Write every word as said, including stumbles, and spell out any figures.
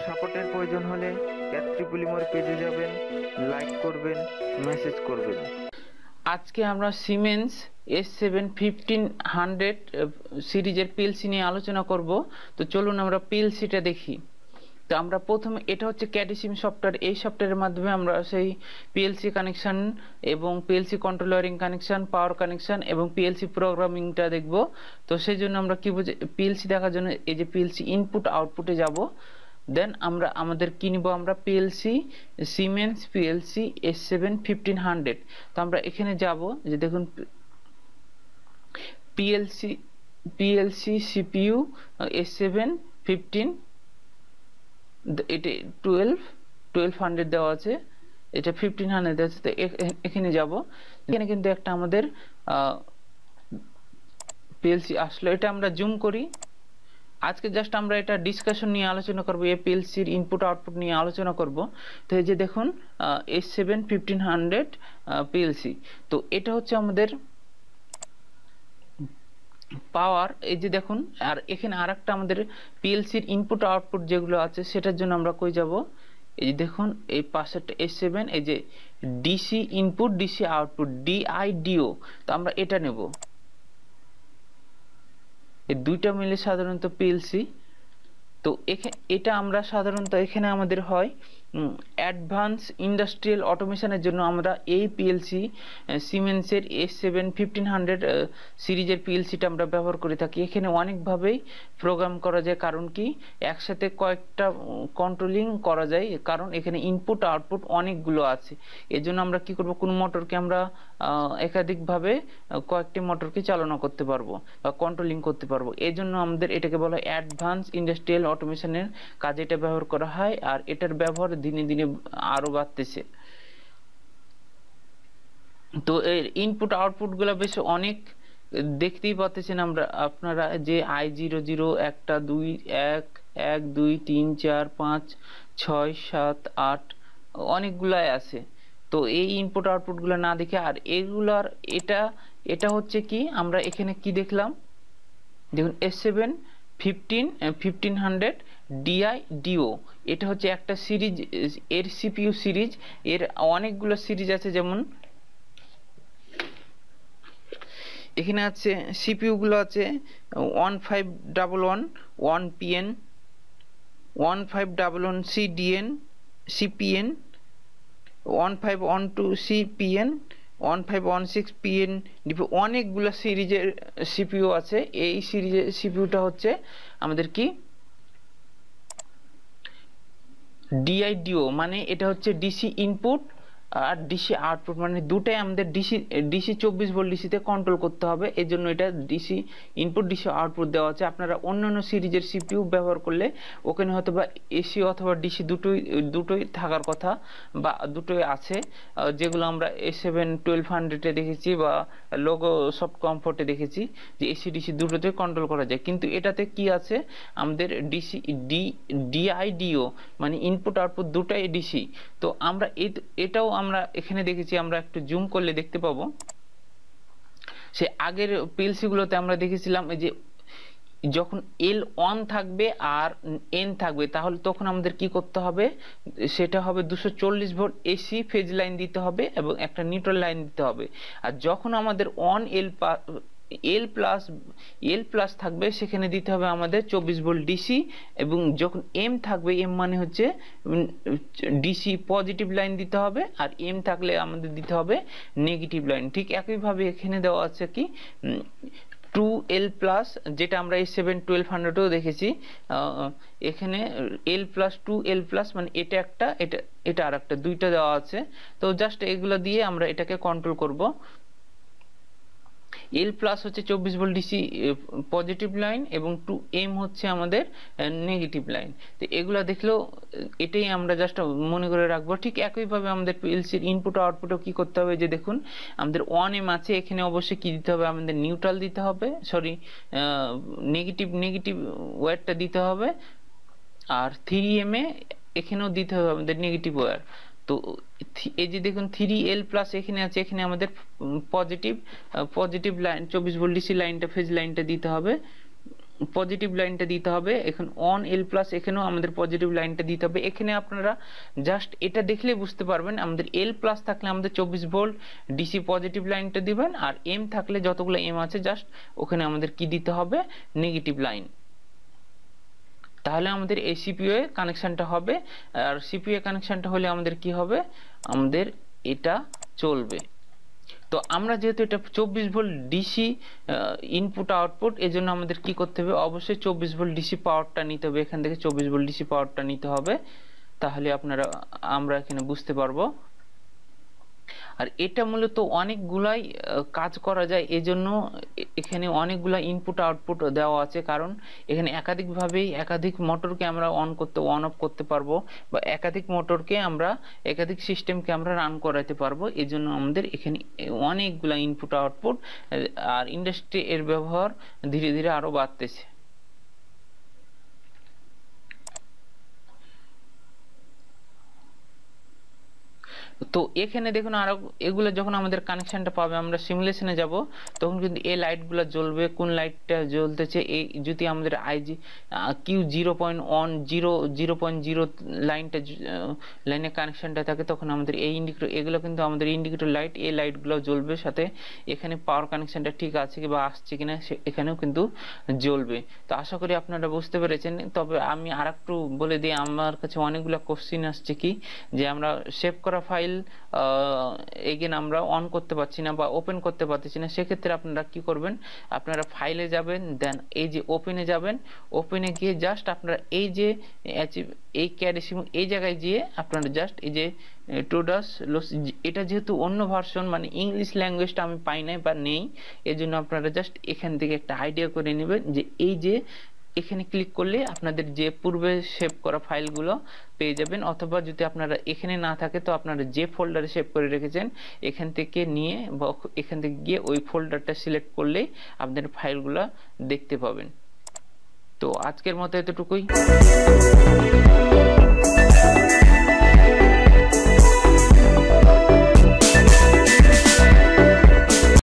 সাপোর্টের প্রয়োজন হলে ক্যাথ্রিপলিমোর পেজে যাবেন, লাইক করবেন, মেসেজ করবেন। আজকে আমরা Siemens S seven fifteen hundred সিরিজের পিএলসি নিয়ে আলোচনা করব। তো চলুন আমরা পিএলসিটা দেখি। তো আমরা প্রথমে, এটা হচ্ছে ক্যাডিসিম সফটওয়্যার। এই সফটওয়্যারের মাধ্যমে আমরা সেই পিএলসি কানেকশন এবং পিএলসি কন্ট্রোলারিং কানেকশন, পাওয়ার কানেকশন এবং পিএলসি প্রোগ্রামিংটা দেখব। তো সেই জন্য আমরা কি বুঝে, পিএলসি দেখার জন্য এই যে পিএলসি ইনপুট আউটপুটে যাব। দেন আমরা আমাদের কি নিব, আমরা PLC Siemens PLC S seven fifteen hundred. তো আমরা এখানে যাব, যে দেখুন PLC PLC CPU S seven fifteen, এটা টুয়েলভ টুয়েলভ হান্ড্রেড দেওয়া আছে, এটা ফিফটিন হান্ড্রেড দেওয়া আছে। তো এখানে যাব, এখানে কিন্তু একটা আমাদের পিএলসি আসলো। এটা আমরা জুম করি। আজকে জাস্ট আমরা এটা ডিসকাশন নিয়ে আলোচনা করব, এই পিএলসির ইনপুট আউটপুট নিয়ে আলোচনা করব। তো এই যে দেখুন S seven fifteen hundred PLC, তো এটা হচ্ছে আমাদের পাওয়ার। এই যে দেখুন, আর এখানে আর একটা আমাদের পিএলসির ইনপুট আউটপুট যেগুলো আছে সেটার জন্য আমরা কই যাব, এই যে দেখুন এই পাশেরটা এস সেভেন, এই যে DC input DC output DIDO. তো আমরা এটা নেব, এই দুইটা মিলে সাধারণত পিএলসি। তো এটা আমরা সাধারণত এখানে আমাদের হয় অ্যাডভান্স ইন্ডাস্ট্রিয়াল অটোমেশনের জন্য আমরা এই পিএলসি সিমেন্সের এস সেভেন ফিফটিন হান্ড্রেড সিরিজের পিএলসিটা আমরা ব্যবহার করে থাকি। এখানে অনেকভাবেই প্রোগ্রাম করা যায়, কারণ কি একসাথে কয়েকটা কন্ট্রোলিং করা যায়, কারণ এখানে ইনপুট আউটপুট অনেকগুলো আছে। এর জন্য আমরা কি করব, কোনো মোটরকে আমরা একাধিকভাবে কয়েকটি মোটরকে চালনা করতে পারবো বা কন্ট্রোলিং করতে পারবো। এই জন্য আমাদের এটাকে বলা হয় অ্যাডভান্স ইন্ডাস্ট্রিয়াল অটোমেশনের কাজে এটা ব্যবহার করা হয়, আর এটার ব্যবহার দিনে দিনে আরো বাড়তেছে। তো এর ইনপুট আউটপুট গুলো বেশ অনেক, দেখতেই পাচ্ছেন আমরা আপনারা, যে আই জিরো জিরো একটা দুই এক এক দুই তিন চার পাঁচ ছয় সাত আট অনেকগুলাই আছে। তো এই ইনপুট আউটপুট গুলো না দেখে, আর এগুলার এটা এটা হচ্ছে কি, আমরা এখানে কি দেখলাম, দেখুন S seven fifteen fifteen hundred DIDO, এটা হচ্ছে একটা সিরিজ, এর সিপিইউ সিরিজ। এর অনেকগুলো সিরিজ আছে, যেমন এখানে আছে সিপিইউ গুলো আছে one five double one one PN, one five double one CDN CPN, one five one two CPN, one five one six PN DP, অনেকগুলো সিরিজের সিপিইউ আছে। এই সিরিজের সিপিইউটা হচ্ছে আমাদের কি ডিআইডিও, মানে এটা হচ্ছে ডিসি ইনপুট আর ডিসি আউটপুট, মানে দুটাই আমাদের ডিসি ডিসি চব্বিশ ভোল্ট ডিসিতে কন্ট্রোল করতে হবে। এই জন্য এটা ডিসি ইনপুট ডিসি আউটপুট দেওয়া আছে। আপনারা অন্যান্য সিরিজের সিপিইউ ব্যবহার করলে ওখানে হয়তো বা এসি অথবা ডিসি দুটোই দুটোই থাকার কথা, বা দুটোই আছে, যেগুলো আমরা এ সেভেন টুয়েলভ হান্ড্রেডে দেখেছি বা লোগো সফট কমফোর্টে দেখেছি, যে এসি ডিসি দুটোতে কন্ট্রোল করা যায়। কিন্তু এটাতে কি আছে, আমাদের ডিসি ডি ডিআইডিও, মানে ইনপুট আউটপুট দুটাই ডিসি। তো আমরা এটাও আমরা এখানে দেখেছি, আমরা একটু জুম করলে দেখতে পাবো, সে আগের পিএলসি গুলোতে আমরা দেখেছিলাম যে যখন এল ওয়ান থাকবে আর এন থাকবে, তাহলে তখন আমাদের কি করতে হবে, সেটা হবে দুশো চল্লিশ ভোল্ট এসি ফেজ লাইন দিতে হবে এবং একটা নিউট্রাল লাইন দিতে হবে। আর যখন আমাদের on L L plus L plus থাকবে, সেখানে দিতে হবে আমাদের চব্বিশ ভোল্ট ডিসি, এবং যখন এম থাকবে, এম মানে হচ্ছে ডিসি পজিটিভ লাইন দিতে হবে, আর এম থাকলে আমাদের দিতে হবে নেগেটিভ লাইন। ঠিক একইভাবে এখানে দেওয়া আছে কি টু এল প্লাস, যেটা আমরা এই সেভেন টুয়েলভ হান্ড্রেডেও দেখেছি, এখানে L plus two L plus, মানে এটা একটা এটা এটা আর একটা, দুইটা দেওয়া আছে। তো জাস্ট এগুলো দিয়ে আমরা এটাকে কন্ট্রোল করব। এল প্লাস হচ্ছে চব্বিশ ভোল্ট ডিসি পজিটিভ লাইন, এবং টু এম হচ্ছে আমাদের নেগেটিভ লাইন। তো এগুলো দেখলেও এটাই আমরা জাস্ট মনে করে রাখবো। ঠিক একইভাবে আমাদের পিএলসির ইনপুট আউটপুটও কি করতে হবে, যে দেখুন আমাদের ওয়ান এম আছে, এখানে অবশ্যই কি দিতে হবে, আমাদের নিউট্রাল দিতে হবে, সরি নেগেটিভ নেগেটিভ ওয়্যারটা দিতে হবে, আর থ্রি এম এ এখানেও দিতে হবে আমাদের নেগেটিভ ওয়্যার। তো এই যে দেখুন থ্রি এল প্লাস এখানে আছে, এখানে আমাদের পজিটিভ পজিটিভ লাইন চব্বিশ ভোল্ট ডিসি লাইনটা ফেজ লাইনটা দিতে হবে, পজিটিভ লাইনটা দিতে হবে, এখন অন এল প্লাস এখানেও আমাদের পজিটিভ লাইনটা দিতে হবে। এখানে আপনারা জাস্ট এটা দেখলেই বুঝতে পারবেন, আমাদের এল প্লাস থাকলে আমাদের চব্বিশ ভোল্ট ডিসি পজিটিভ লাইনটা দিবেন, আর এম থাকলে যতগুলো এম আছে জাস্ট ওখানে আমাদের কি দিতে হবে, নেগেটিভ লাইন। তাহলে আমাদের এই সিপিইউ এ কানেকশনটা হবে, আর সিপিইউ এ কানেকশনটা হলে আমাদের কি হবে, আমাদের এটা চলবে। তো আমরা যেহেতু এটা চব্বিশ ভোল্ট ডিসি ইনপুট আউটপুট, এই জন্য আমাদের কি করতে হবে, অবশ্যই চব্বিশ ভোল্ট ডিসি পাওয়ারটা নিতে হবে, এখান থেকে চব্বিশ ভোল্ট ডিসি পাওয়ারটা নিতে হবে, তাহলে আপনারা আমরা এখানে বুঝতে পারবো। আর এটা মূলত অনেকগুলাই কাজ করা যায়, এজন্য এখানে অনেকগুলা ইনপুট আউটপুট দেওয়া আছে, কারণ এখানে একাধিকভাবেই একাধিক মোটরকে আমরা অন করতে অন অফ করতে পারবো, বা একাধিক মোটরকে আমরা একাধিক সিস্টেমকে আমরা রান করাতে পারবো। এজন্য আমাদের এখানে অনেকগুলা ইনপুট আউটপুট, আর ইন্ডাস্ট্রি এর ব্যবহার ধীরে ধীরে আরো বাড়তেছে। তো এখানে দেখুন আরো এগুলো যখন আমাদের কানেকশনটা পাবে, আমরা সিমুলেশনে যাব, তখন কিন্তু এই লাইটগুলো জ্বলবে। কোন লাইটটা জ্বলতেছে, এই যদি আমাদের IG Q zero point one zero zero point zero লাইনটা লাইনে কানেকশনটা থাকে, তখন আমাদের এই ইন্ডিকেটর, এগুলো কিন্তু আমাদের ইন্ডিকেটর লাইট, এই লাইটগুলো জ্বলবে। সাথে এখানে পাওয়ার কানেকশনটা ঠিক আছে কি বা আসছে কিনা এখানেও কিন্তু জ্বলবে। তো আশা করি আপনারা বুঝতে পেরেছেন। তবে আমি আর একটু বলে দিই, আমার কাছে অনেকগুলো কোশ্চিন আসছে কি, যে আমরা সেভ করা ফাইল এগেন আমরা অন করতে পারছি না বা ওপেন করতে পারতেছি না। সেক্ষেত্রে আপনারা কি করবেন, আপনারা ফাইলে যাবেন, দেন এই যে ওপেনে যাবেন, ওপেনে গিয়ে জাস্ট আপনারা এই যে এই ক্যাডেসিম এই জায়গায় গিয়ে আপনারা জাস্ট এই যে টোডাস লস, এটা যেহেতু অন্য ভার্সন মানে ইংলিশ ল্যাঙ্গুয়েজটা আমি পাই নাই বা নেই, এজন্য আপনারা জাস্ট এখান থেকে একটা আইডিয়া করে নেবেন যে এই যে এখানে ক্লিক করলে আপনাদের যে পূর্বে সেভ করা ফাইলগুলো পেয়ে যাবেন, অথবা যদি আপনারা এখানে না থাকে তো আপনারা যে ফোল্ডারে সেভ করে রেখেছেন এখান থেকে নিয়ে বা এখান থেকে গিয়ে ওই ফোল্ডারটা সিলেক্ট করলেই আপনাদের ফাইলগুলো দেখতে পাবেন। তো আজকের মতো এতটুকুই।